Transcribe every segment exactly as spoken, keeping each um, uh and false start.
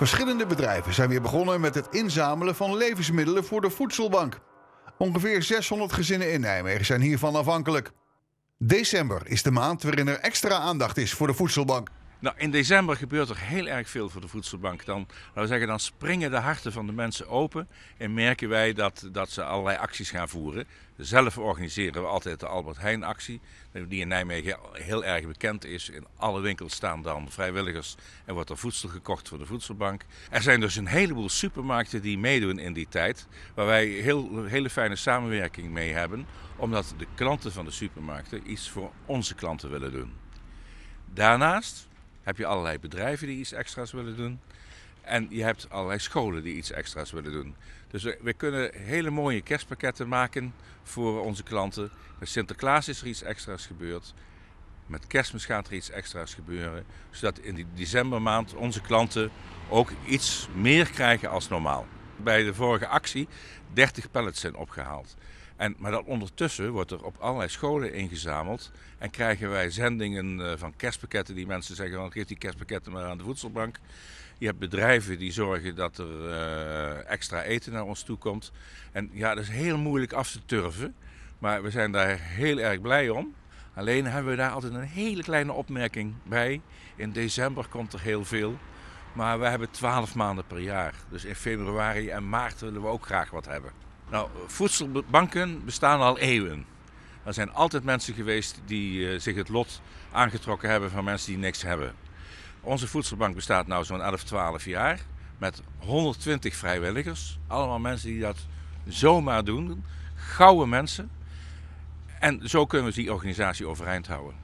Verschillende bedrijven zijn weer begonnen met het inzamelen van levensmiddelen voor de voedselbank. Ongeveer zeshonderd gezinnen in Nijmegen zijn hiervan afhankelijk. December is de maand waarin er extra aandacht is voor de voedselbank. Nou, in december gebeurt er heel erg veel voor de voedselbank. Dan, laten we zeggen, dan springen de harten van de mensen open en merken wij dat, dat ze allerlei acties gaan voeren. Zelf organiseren we altijd de Albert Heijn actie, die in Nijmegen heel erg bekend is. In alle winkels staan dan vrijwilligers en wordt er voedsel gekocht voor de voedselbank. Er zijn dus een heleboel supermarkten die meedoen in die tijd, waar wij heel, hele fijne samenwerking mee hebben, omdat de klanten van de supermarkten iets voor onze klanten willen doen. Daarnaast heb je allerlei bedrijven die iets extra's willen doen. En je hebt allerlei scholen die iets extra's willen doen. Dus we, we kunnen hele mooie kerstpakketten maken voor onze klanten. Met Sinterklaas is er iets extra's gebeurd. Met Kerstmis gaat er iets extra's gebeuren. Zodat in die decembermaand onze klanten ook iets meer krijgen als normaal. Bij de vorige actie dertig pallets zijn opgehaald. En, maar dan ondertussen wordt er op allerlei scholen ingezameld en krijgen wij zendingen van kerstpakketten die mensen zeggen, van, geef die kerstpakketten maar aan de voedselbank. Je hebt bedrijven die zorgen dat er uh, extra eten naar ons toe komt. En ja, dat is heel moeilijk af te turven, maar we zijn daar heel erg blij om. Alleen hebben we daar altijd een hele kleine opmerking bij. In december komt er heel veel, maar we hebben twaalf maanden per jaar. Dus in februari en maart willen we ook graag wat hebben. Nou, voedselbanken bestaan al eeuwen. Er zijn altijd mensen geweest die uh, zich het lot aangetrokken hebben van mensen die niks hebben. Onze voedselbank bestaat nu zo'n elf, twaalf jaar met honderdtwintig vrijwilligers. Allemaal mensen die dat zomaar doen. Gouden mensen. En zo kunnen we die organisatie overeind houden.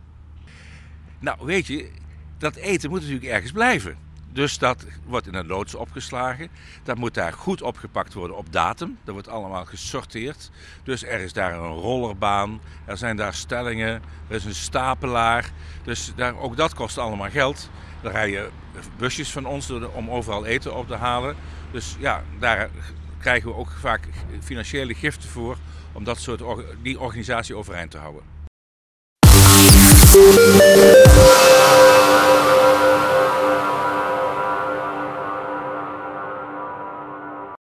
Nou, weet je, dat eten moet natuurlijk ergens blijven. Dus dat wordt in een loods opgeslagen. Dat moet daar goed opgepakt worden op datum. Dat wordt allemaal gesorteerd. Dus er is daar een rollerbaan. Er zijn daar stellingen. Er is een stapelaar. Dus daar, ook dat kost allemaal geld. Daar rijden busjes van ons om overal eten op te halen. Dus ja, daar krijgen we ook vaak financiële giften voor om dat soort, die organisatie overeind te houden.